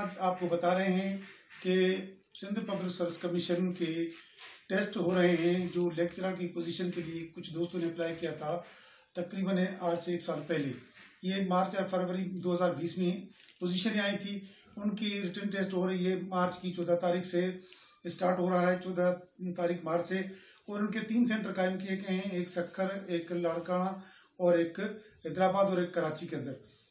आज आपको बता रहे हैं कि सिंध पब्लिक सर्विस कमीशन के टेस्ट हो रहे हैं। जो लेक्चरर की पोजीशन के लिए कुछ दोस्तों ने अप्लाई किया था तकरीबन आज से 1 साल पहले, ये मार्च और फरवरी 2020 में पोजीशन आई थी। उनकी रिटन टेस्ट हो रही है मार्च की 14 तारीख से स्टार्ट हो रहा है, 14 तारीख मार्च से। और उनके 3 सेंटर कायम किए गए हैं, एक सक्खर, एक लाड़काना और एक हैदराबाद और एक कराची के अंदर।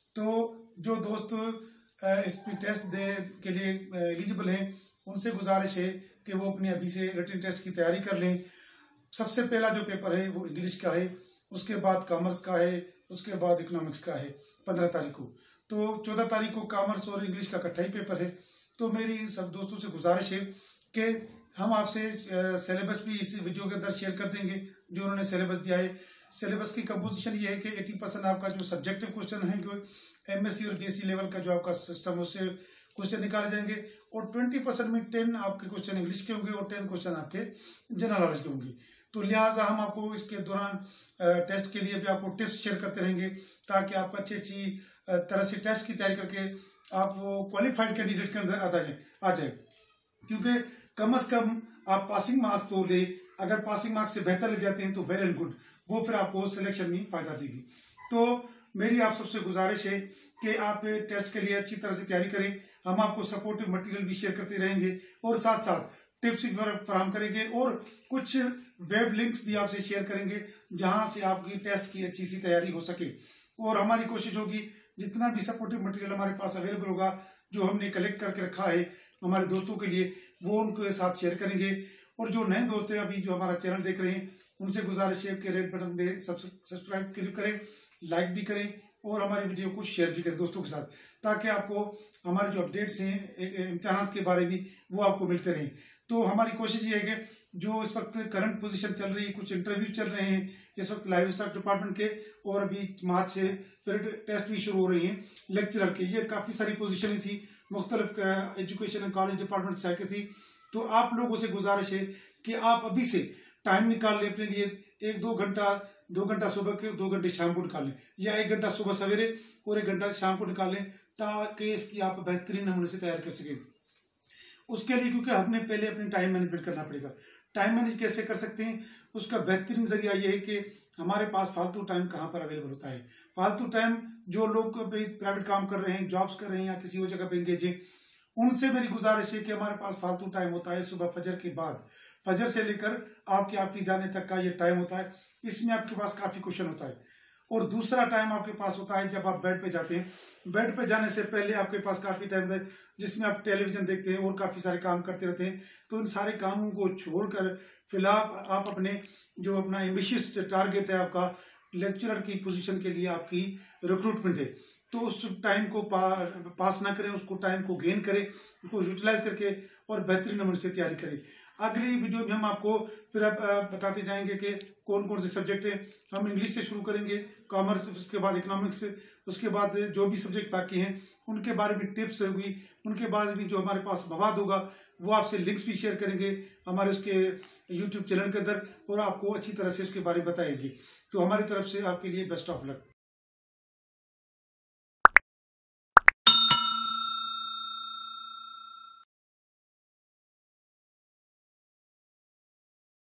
तो जो दोस्त इस टेस्ट दे के लिए एलिजिबल हैं उनसे गुजारिश है कि वो अपने अभी से रिटन टेस्ट की तैयारी कर लें। सबसे पहला जो पेपर है वो इंग्लिश का है, उसके बाद कॉमर्स का है, उसके बाद इकोनॉमिक्स का है 15 तारीख को। तो 14 तारीख को कॉमर्स और इंग्लिश का इकट्ठा ही पेपर है। तो मेरी सब दोस्तों से गुजारिश है कि हम आपसे सिलेबस भी इस वीडियो के अंदर शेयर कर देंगे जो उन्होंने सिलेबस दिया है। सिलेबस की कंपोजिशन ये है कि 80% आपका जो सब्जेक्टिव क्वेश्चन है, जो एमएससी और बीएससी लेवल का जो आपका सिस्टम है उससे क्वेश्चन निकाले जाएंगे, और 20% में 10 आपके क्वेश्चन इंग्लिश के होंगे और 10 क्वेश्चन आपके जनरल नॉलेज के होंगे। तो लिहाजा हम आपको इसके दौरान टेस्ट के लिए भी आपको टिप्स शेयर करते रहेंगे ताकि आप अच्छी तरह से टेस्ट की तैयारी करके आप वो क्वालिफाइड कैंडिडेट के अंदर आ जाए। क्योंकि कम से कम आप पासिंग मार्क्स तो ले, अगर पासिंग मार्क्स से बेहतर ले जाते हैं तो वेल एंड गुड, वो फिर आपको सिलेक्शन में फायदा देगी। तो मेरी आप सबसे गुजारिश है कि आप टेस्ट के लिए अच्छी तरह से तैयारी करें। हम आपको सपोर्टिव मटेरियल भी शेयर करते रहेंगे और साथ साथ टिप्स भी फराहम करेंगे और कुछ वेब लिंक्स भी आपसे शेयर करेंगे जहां से आपकी टेस्ट की अच्छी सी तैयारी हो सके। और हमारी कोशिश होगी जितना भी सपोर्टिव मटेरियल हमारे पास अवेलेबल होगा, जो हमने कलेक्ट करके रखा है हमारे दोस्तों के लिए, वो उनके साथ शेयर करेंगे। और जो नए दोस्त हैं अभी जो हमारा चैनल देख रहे हैं उनसे गुजारिश है कि रेड बटन पे सब्सक्राइब क्लिक करें, लाइक भी करें और हमारी वीडियो को शेयर भी करें दोस्तों के साथ, ताकि आपको हमारे जो अपडेट्स हैं इम्तिहान के बारे में वो आपको मिलते रहें। तो हमारी कोशिश ये है कि जो इस वक्त करंट पोजीशन चल रही है, कुछ इंटरव्यू चल रहे हैं इस वक्त लाइव स्टॉक डिपार्टमेंट के, और अभी मार्च से फिर टेस्ट भी शुरू हो रही हैं लेक्चरर के। ये काफ़ी सारी पोजीशन थी, मुख्तलिफ एजुकेशन एंड कॉलेज डिपार्टमेंट से की थी। तो आप लोगों से गुजारिश है कि आप अभी से टाइम निकाल लें अपने लिए, 1-2 घंटा, 2 घंटा सुबह के, 2 घंटे शाम को निकाल लें, या 1 घंटा सुबह सवेरे और 1 घंटा शाम को निकाल लें, ताकि इसकी आप बेहतरीन नमूने से तैयार कर सकें। उसके लिए क्योंकि हमें पहले अपनी टाइम मैनेजमेंट करना पड़ेगा। टाइम मैनेज कैसे कर सकते हैं, उसका बेहतरीन जरिया ये है कि हमारे पास फालतू टाइम कहाँ पर अवेलेबल होता है। फालतू टाइम जो लोग प्राइवेट काम कर रहे हैं, जॉब्स कर रहे हैं या किसी और जगह पे एंगेज हैं, उनसे मेरी गुजारिश है कि हमारे पास फालतू टाइम होता है सुबह फजर के बाद, फजर से लेकर आपके ऑफिस जाने तक का ये टाइम होता है। इसमें आपके पास काफ़ी क्वेश्चन होता है। और दूसरा टाइम आपके पास होता है जब आप बेड पे जाते हैं। बेड पे जाने से पहले आपके पास काफ़ी टाइम होता है जिसमें आप टेलीविज़न देखते हैं और काफ़ी सारे काम करते रहते हैं। तो इन सारे कामों को छोड़कर फिलहाल आप अपने जो अपना एम्बिशियस टारगेट है आपका लेक्चरर की पोजीशन के लिए आपकी रिक्रूटमेंट है, तो उस टाइम को पास ना करें, उसको टाइम को गेन करें, उसको यूटिलाइज करके और बेहतरीन नंबर से तैयारी करें। अगली वीडियो में हम आपको फिर बताते जाएंगे कि कौन कौन से सब्जेक्ट हैं। हम इंग्लिश से शुरू करेंगे, कॉमर्स, उसके बाद इकोनॉमिक्स, उसके बाद जो भी सब्जेक्ट बाकी हैं उनके बारे में टिप्स होगी, उनके बाद भी जो हमारे पास मवाद होगा वो आपसे लिंक्स भी शेयर करेंगे हमारे उसके यूट्यूब चैनल के अंदर, और आपको अच्छी तरह से उसके बारे में बताएंगे। तो हमारी तरफ से आपके लिए बेस्ट ऑफ लक।